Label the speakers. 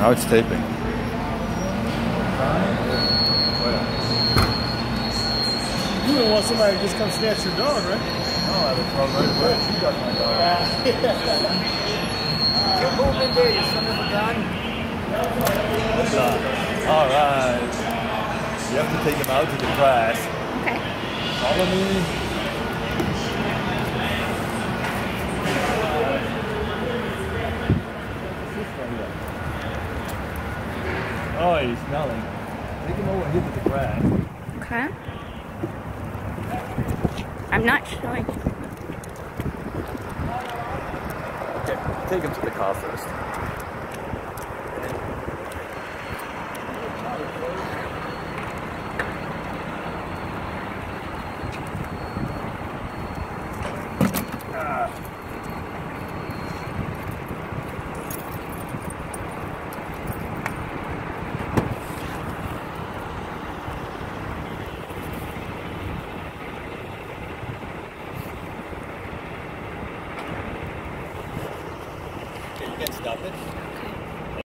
Speaker 1: Now it's taping.
Speaker 2: You don't want somebody to just come snatch your dog, right?
Speaker 1: No, I would call right away. She got my dog.
Speaker 3: You move in there, you son of a gun.
Speaker 1: All right. You have to take him out to the grass.
Speaker 4: Okay.
Speaker 1: Follow me. Oh, he's smelling. Take him over here to the grass.
Speaker 4: Okay. I'm not showing.
Speaker 1: Okay, take him to the car first. You can stop it.